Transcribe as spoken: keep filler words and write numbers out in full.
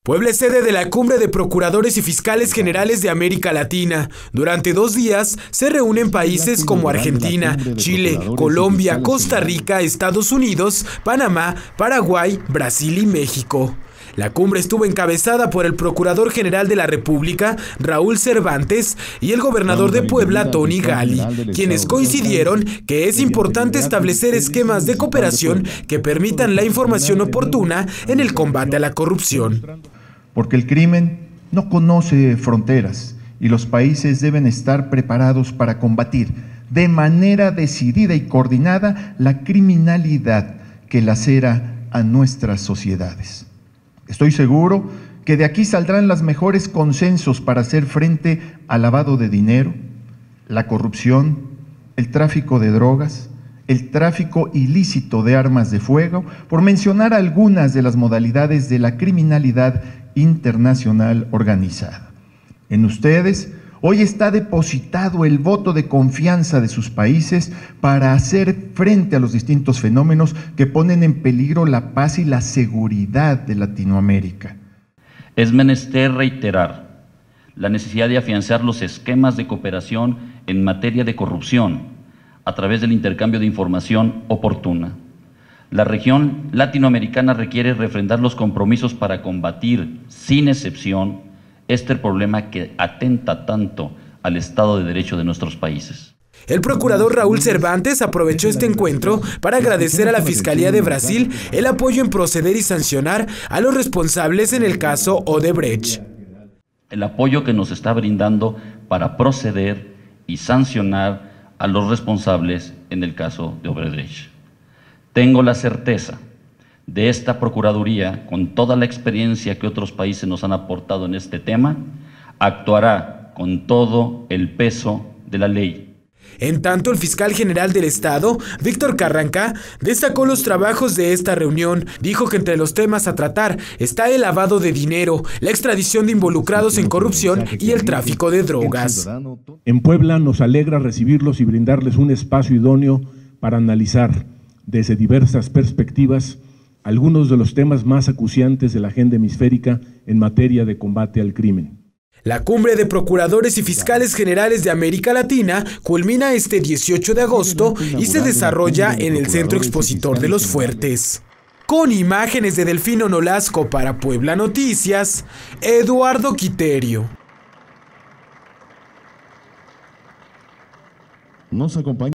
Puebla es sede de la Cumbre de Procuradores y Fiscales Generales de América Latina. Durante dos días se reúnen países como Argentina, Chile, Colombia, Costa Rica, Estados Unidos, Panamá, Paraguay, Brasil y México. La cumbre estuvo encabezada por el Procurador General de la República, Raúl Cervantes, y el gobernador de Puebla, Tony Gali, quienes coincidieron que es importante establecer esquemas de cooperación que permitan la información oportuna en el combate a la corrupción. Porque el crimen no conoce fronteras y los países deben estar preparados para combatir de manera decidida y coordinada la criminalidad que lacera a nuestras sociedades. Estoy seguro que de aquí saldrán los mejores consensos para hacer frente al lavado de dinero, la corrupción, el tráfico de drogas, el tráfico ilícito de armas de fuego, por mencionar algunas de las modalidades de la criminalidad internacional organizada. En ustedes hoy está depositado el voto de confianza de sus países para hacer frente a los distintos fenómenos que ponen en peligro la paz y la seguridad de Latinoamérica. Es menester reiterar la necesidad de afianzar los esquemas de cooperación en materia de corrupción a través del intercambio de información oportuna. La región latinoamericana requiere refrendar los compromisos para combatir, sin excepción, este problema que atenta tanto al Estado de Derecho de nuestros países. El procurador Raúl Cervantes aprovechó este encuentro para agradecer a la Fiscalía de Brasil el apoyo en proceder y sancionar a los responsables en el caso Odebrecht. El apoyo que nos está brindando para proceder y sancionar a los responsables en el caso de Odebrecht. Tengo la certeza de esta Procuraduría, con toda la experiencia que otros países nos han aportado en este tema, actuará con todo el peso de la ley. En tanto, el fiscal general del Estado, Víctor Carranca, destacó los trabajos de esta reunión. Dijo que entre los temas a tratar está el lavado de dinero, la extradición de involucrados en corrupción y el tráfico de drogas. En Puebla nos alegra recibirlos y brindarles un espacio idóneo para analizar desde diversas perspectivas algunos de los temas más acuciantes de la agenda hemisférica en materia de combate al crimen. La Cumbre de Procuradores y Fiscales Generales de América Latina culmina este dieciocho de agosto y se desarrolla en el Centro Expositor de los Fuertes. Con imágenes de Delfino Nolasco para Puebla Noticias, Eduardo Quiterio. Nos acompaña